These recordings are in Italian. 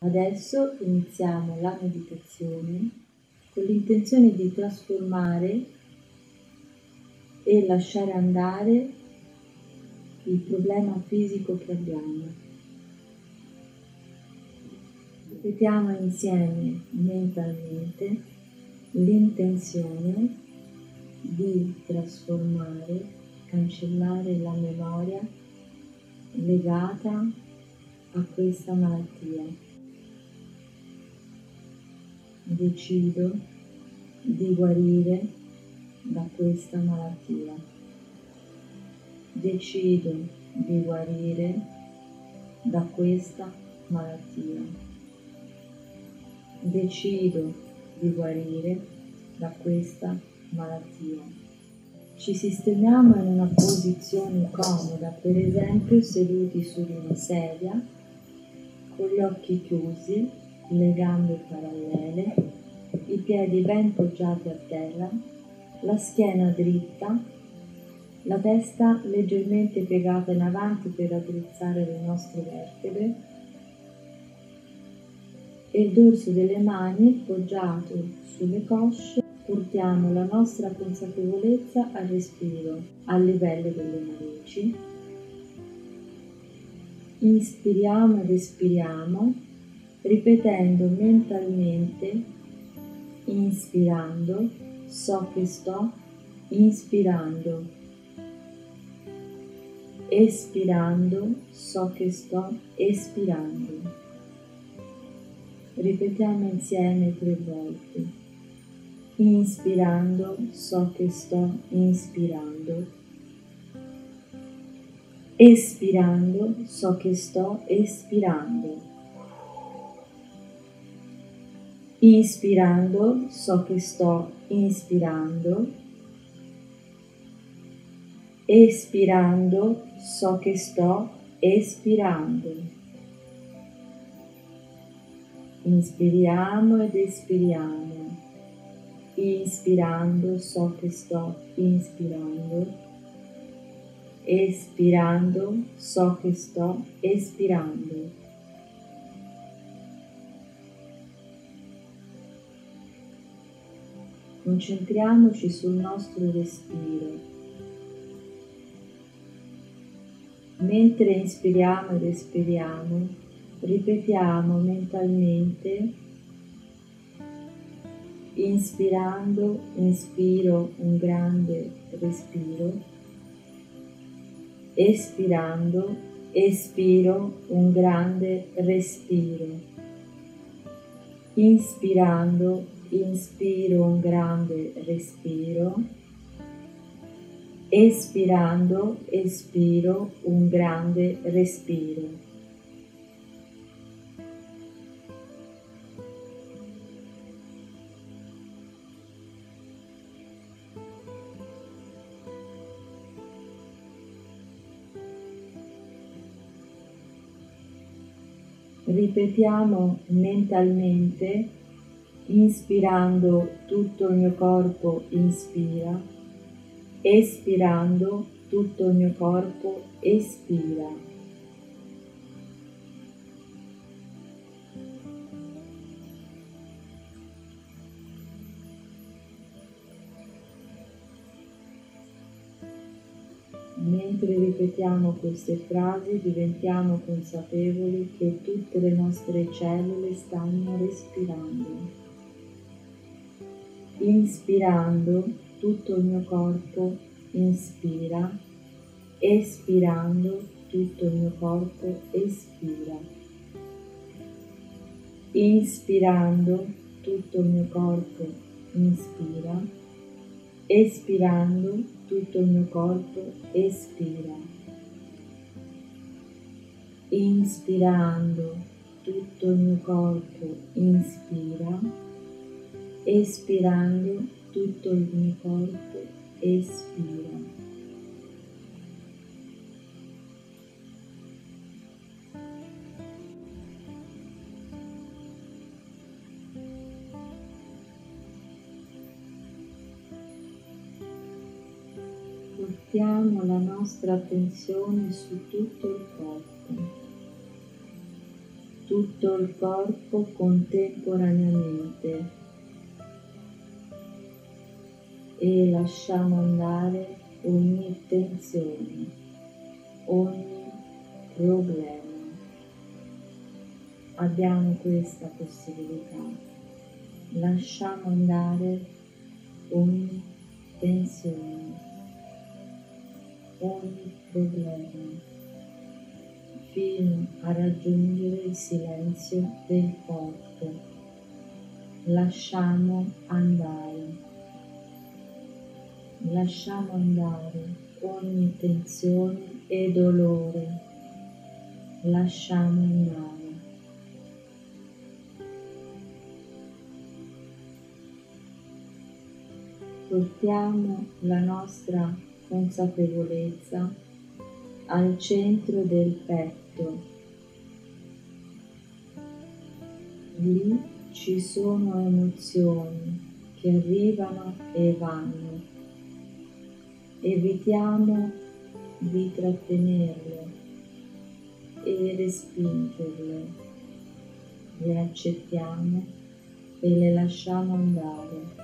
Adesso iniziamo la meditazione con l'intenzione di trasformare e lasciare andare il problema fisico che abbiamo. Ripetiamo insieme mentalmente l'intenzione di trasformare, cancellare la memoria legata a questa malattia. Decido di guarire da questa malattia. Decido di guarire da questa malattia. Decido di guarire da questa malattia. Ci sistemiamo in una posizione comoda, per esempio seduti su una sedia, con gli occhi chiusi, le gambe parallele, i piedi ben poggiati a terra, la schiena dritta, la testa leggermente piegata in avanti per raddrizzare le nostre vertebre e il dorso delle mani poggiato sulle cosce. Portiamo la nostra consapevolezza al respiro, a livello delle narici. Inspiriamo ed espiriamo, ripetendo mentalmente, inspirando, so che sto inspirando, espirando, so che sto espirando. Ripetiamo insieme 3 volte. Inspirando, so che sto inspirando. Espirando, so che sto espirando. Inspirando, so che sto inspirando. Espirando, so che sto espirando. Inspiriamo ed espiriamo. Inspirando, so che sto inspirando. Espirando, so che sto espirando. Concentriamoci sul nostro respiro. Mentre inspiriamo ed espiriamo, ripetiamo mentalmente, inspirando, inspiro un grande respiro, espirando, espiro un grande respiro, inspirando, inspiro un grande respiro, espirando, espiro un grande respiro. Ripetiamo mentalmente, inspirando tutto il mio corpo inspira, espirando tutto il mio corpo espira. Mentre ripetiamo queste frasi diventiamo consapevoli che tutte le nostre cellule stanno respirando. Inspirando, tutto il mio corpo inspira, espirando, tutto il mio corpo espira. Inspirando, tutto il mio corpo inspira, espirando, tutto il mio corpo espira. Inspirando, tutto il mio corpo inspira, espirando, tutto il mio corpo espira. Portiamo la nostra attenzione su tutto il corpo. tutto il corpo contemporaneamente e lasciamo andare ogni tensione, ogni problema. Abbiamo questa possibilità. Lasciamo andare ogni tensione, ogni problema, fino a raggiungere il silenzio del corpo. Lasciamo andare ogni tensione e dolore. Lasciamo andare. Portiamo la nostra consapevolezza al centro del petto. Lì ci sono emozioni che arrivano e vanno. Evitiamo di trattenerle e respingerle. Le accettiamo e le lasciamo andare.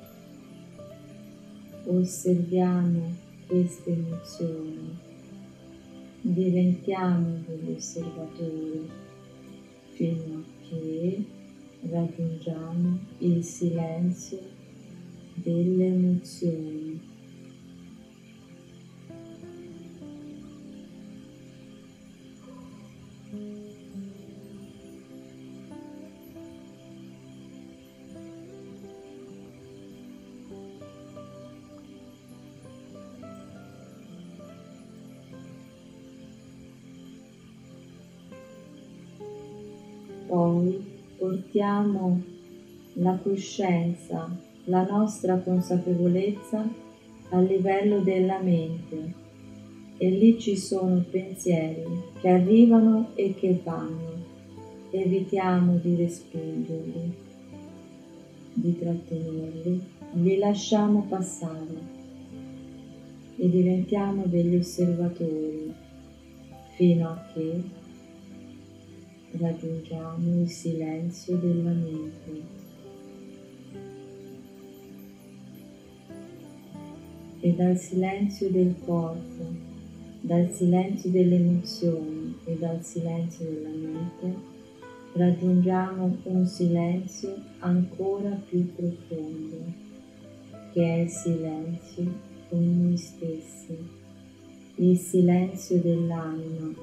Osserviamo queste emozioni, diventiamo degli osservatori fino a che raggiungiamo il silenzio delle emozioni. Poi portiamo la coscienza, la nostra consapevolezza a livello della mente e lì ci sono pensieri che arrivano e che vanno. Evitiamo di respingerli, di trattenerli, li lasciamo passare e diventiamo degli osservatori fino a che raggiungiamo il silenzio della mente e dal silenzio del corpo, dal silenzio delle emozioni e dal silenzio della mente raggiungiamo un silenzio ancora più profondo, che è il silenzio con noi stessi, il silenzio dell'anima.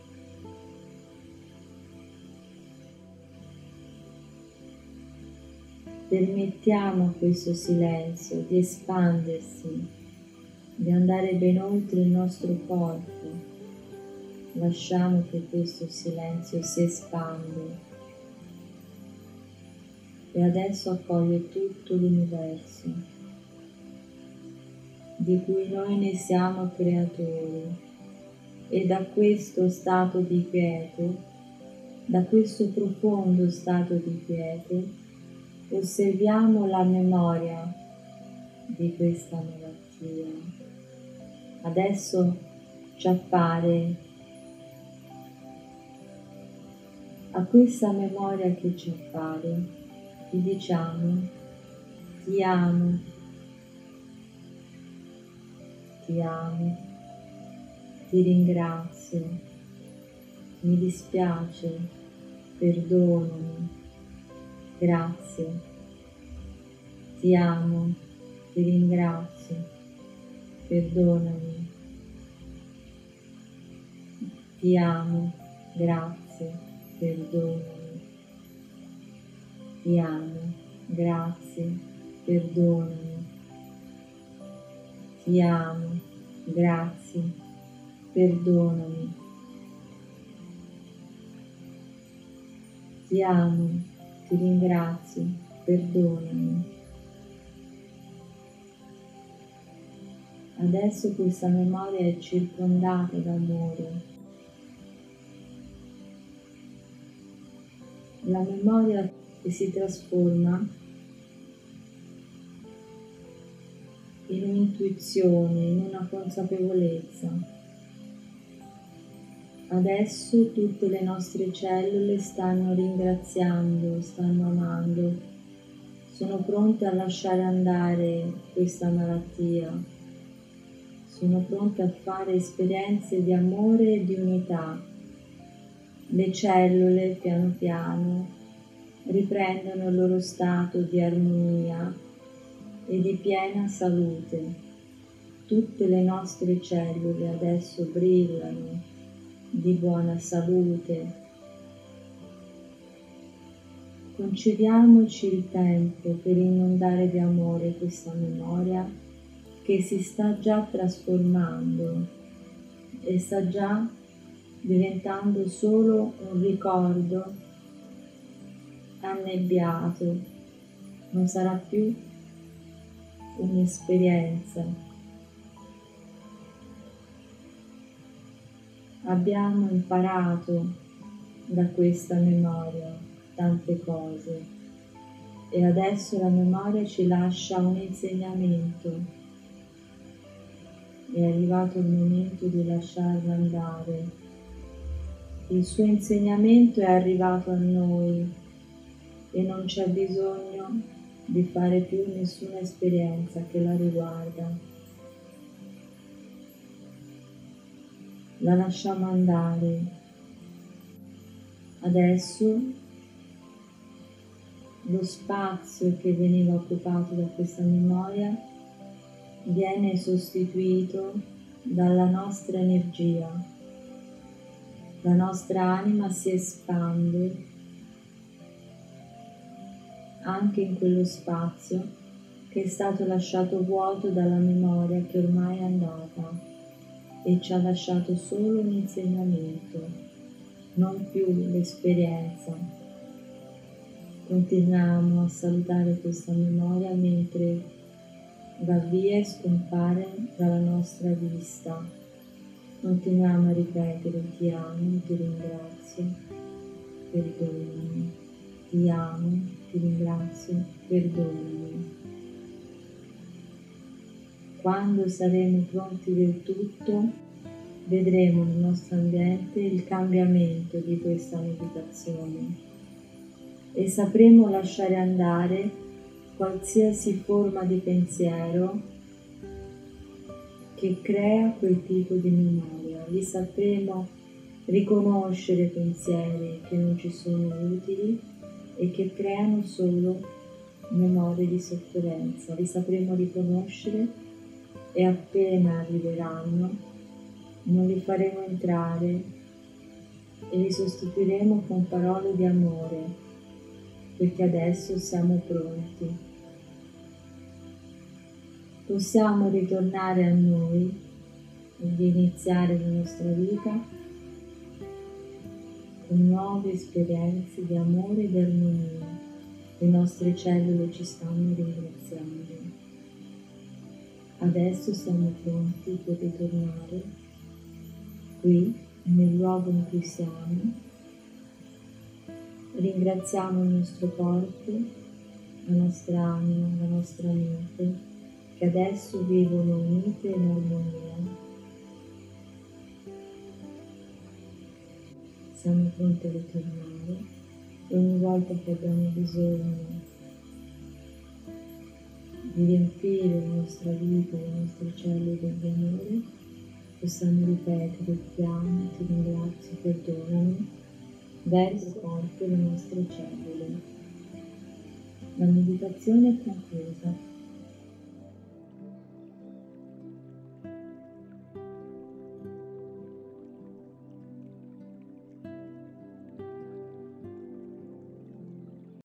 Permettiamo a questo silenzio di espandersi, di andare ben oltre il nostro corpo. Lasciamo che questo silenzio si espande e adesso accoglie tutto l'universo, di cui noi ne siamo creatori, e da questo stato di quiete, da questo profondo stato di quiete, osserviamo la memoria di questa malattia. Adesso ci appare, a questa memoria che ci appare, ti diciamo: ti amo, ti amo, ti ringrazio, mi dispiace, perdonami. Grazie, ti amo, ti ringrazio, perdonami, ti amo, grazie, perdonami, ti amo, grazie, perdonami, ti amo, grazie, perdonami, ti amo, ti ringrazio, perdonami. Adesso questa memoria è circondata d'amore. La memoria che si trasforma in un'intuizione, in una consapevolezza. Adesso tutte le nostre cellule stanno ringraziando, stanno amando, sono pronte a lasciare andare questa malattia, sono pronte a fare esperienze di amore e di unità. Le cellule piano piano riprendono il loro stato di armonia e di piena salute. Tutte le nostre cellule adesso brillano di buona salute. Concediamoci il tempo per inondare di amore questa memoria che si sta già trasformando e sta già diventando solo un ricordo annebbiato, non sarà più un'esperienza. Abbiamo imparato da questa memoria tante cose e adesso la memoria ci lascia un insegnamento. È arrivato il momento di lasciarla andare. Il suo insegnamento è arrivato a noi e non c'è bisogno di fare più nessuna esperienza che la riguarda. La lasciamo andare. Adesso lo spazio che veniva occupato da questa memoria viene sostituito dalla nostra energia. La nostra anima si espande anche in quello spazio che è stato lasciato vuoto dalla memoria che ormai è andata e ci ha lasciato solo un insegnamento, non più l'esperienza. Continuiamo a salutare questa memoria mentre va via e scompare dalla nostra vista. Continuiamo a ripetere: ti amo, ti ringrazio, perdonami. Ti amo, ti ringrazio, perdonami. Quando saremo pronti del tutto, vedremo nel nostro ambiente il cambiamento di questa meditazione e sapremo lasciare andare qualsiasi forma di pensiero che crea quel tipo di memoria. Li sapremo riconoscere pensieri che non ci sono utili e che creano solo memorie di sofferenza. Li sapremo riconoscere e appena arriveranno non li faremo entrare e li sostituiremo con parole di amore, perché adesso siamo pronti. Possiamo ritornare a noi e iniziare la nostra vita con nuove esperienze di amore e di armonia. Le nostre cellule ci stanno ringraziando. Adesso siamo pronti per ritornare qui, nel luogo in cui siamo. Ringraziamo il nostro corpo, la nostra anima, la nostra mente, che adesso vivono unite in armonia. Siamo pronti a ritornare e ogni volta che abbiamo bisogno di riempire la nostra vita, le nostre cellule di amore, possiamo ripetere: ti amo, ti ringrazio, perdonami, verso il corpo e le nostre cellule. La meditazione è conclusa.